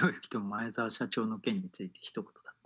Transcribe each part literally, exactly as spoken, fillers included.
ひろゆきと前澤社長の件について一言だって。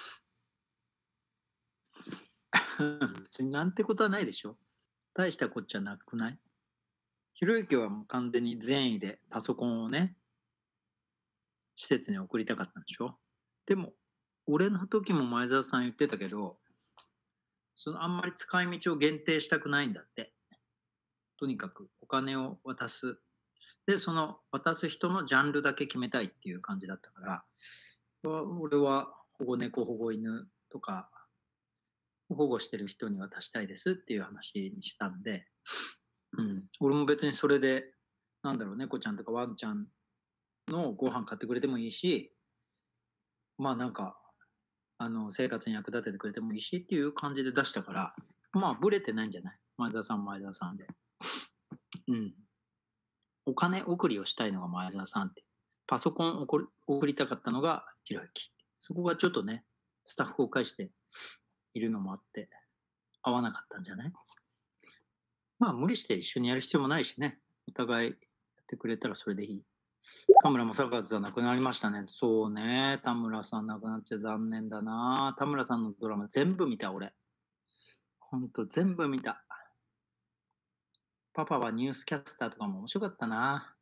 別になんてことはないでしょ。大したこっちゃなくない？ひろゆきはもう完全に善意でパソコンをね、施設に送りたかったんでしょ。でも、俺の時も前澤さん言ってたけど、そのあんまり使い道を限定したくないんだって。とにかくお金を渡す。で、その渡す人のジャンルだけ決めたいっていう感じだったから、俺は保護猫、保護犬とか、保護してる人に渡したいですっていう話にしたんで、うん、俺も別にそれで、なんだろう、猫ちゃんとかワンちゃんのご飯買ってくれてもいいし、まあなんか、あの、生活に役立ててくれてもいいしっていう感じで出したから、まあ、ブレてないんじゃない？前澤さん、前澤さんで。うん。お金送りをしたいのが前澤さんって。パソコンを送り送りたかったのがひろゆき。そこがちょっとね、スタッフを介しているのもあって、合わなかったんじゃない？まあ、無理して一緒にやる必要もないしね。お互いやってくれたらそれでいい。田村正和さん亡くなりましたね。そうね。田村さん亡くなっちゃ残念だな。田村さんのドラマ全部見た、俺。ほんと全部見た。パパはニュースキャスターとかも面白かったな。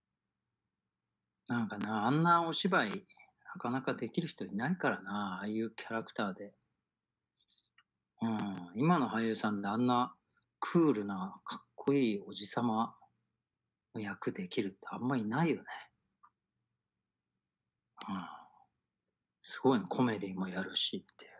なんかな、あんなお芝居、なかなかできる人いないからな。ああいうキャラクターで。うん。今の俳優さんであんなクールな、かっこいいおじさまの役できるってあんまいないよね。うん。すごいね、コメディもやるしって。